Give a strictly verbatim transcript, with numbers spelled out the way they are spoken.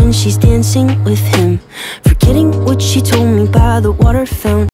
when she's dancing with him, forgetting what she told me by the water fountain.